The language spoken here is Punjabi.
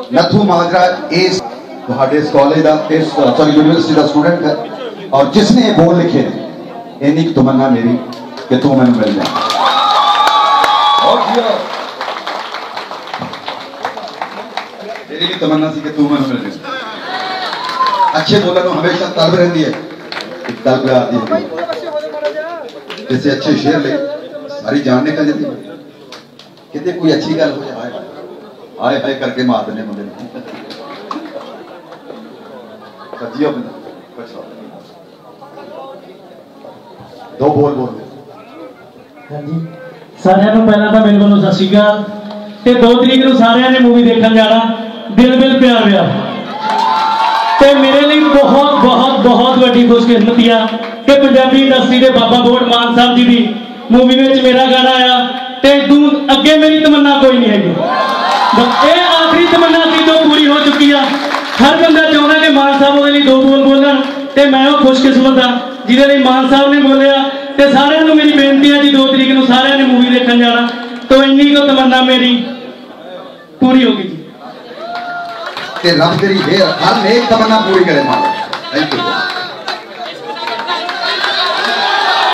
नथू माजरा इस कॉलेज का इस सॉरी यूनिवर्सिटी का स्टूडेंट है और जिसने ये बोल लिखे इन्नी तमन्ना मेरी कि तू मैंने मिल जाए। मेरी भी तमन्ना सी कि तू मैंने मिल जाए। अच्छे बोलने को हमेशा तलब रहती है, एक तलब आती है जैसे अच्छे शेर ले सारी जान निकल जाती है। कितने कोई अच्छी गल हो जाए आए हाय करके मार देने मुझे दो बोल बोल। हाँ जी सारिਆਂ ਨੂੰ ਪਹਿਲਾਂ ਤਾਂ ਮੇਰੇ ਵੱਲੋਂ ਸਤਿ ਸ਼੍ਰੀ ਅਕਾਲ ਤੇ 2 ਤਰੀਕ ਨੂੰ ਸਾਰਿਆਂ ਨੇ ਮੂਵੀ ਦੇਖਣ ਜਾਣਾ ਦਿਲ ਵਿਲ ਪਿਆਰ ਵਿਆਰ ਤੇ ਮੇਰੇ ਲਈ ਬਹੁਤ ਬਹੁਤ ਬਹੁਤ ਵੱਡੀ ਖੁਸ਼ਕਿਸਮਤੀ ਆ ਕਿ ਪੰਜਾਬੀ ਇੰਡਸਟਰੀ ਦੇ ਬਾਬਾ ਬੋੜ ਮਾਨ ਸਾਹਿਬ ਜੀ ਦੀ ਮੂਵੀ ਵਿੱਚ ਮੇਰਾ ਗਾਣਾ ਆਇਆ ਤੇ ਦੂਰ ਅੱਗੇ ਮੇਰੀ ਤਮੰਨਾ ਕੋਈ ਨਹੀਂ ਹੈਗੀ। ਇਹ ਆਖਰੀ ਤਮੰਨਾ ਸੀ ਜੋ ਪੂਰੀ ਹੋ ਚੁੱਕੀ ਆ। ਹਰ ਬੰਦਾ ਚਾਹੁੰਦਾ ਕਿ ਮਾਨ ਸਾਹਿਬ ਉਹਦੇ ਲਈ 2 ਬੋਲ ਬੋਲਣ ਤੇ ਮੈਂ ਉਹ ਖੁਸ਼ਕਿਸਮਤ ਆ ਜਿਹਦੇ ਲਈ ਮਾਨ ਸਾਹਿਬ ਨੇ ਬੋਲਿਆ ਤੇ ਸਾਰਿਆਂ ਨੂੰ ਮੇਰੀ ਬੇਨਤੀ ਹੈ ਜੀ 2 ਤਰੀਕ ਨੂੰ ਸਾਰਿਆਂ ਨੇ ਮੂਵੀ ਦੇਖਣ ਜਾਣਾ तो इन्नी को तमन्ना मेरी पूरी होगी जी। रब तेरी हर नेक तमन्ना पूरी करे मालिक। Thank you.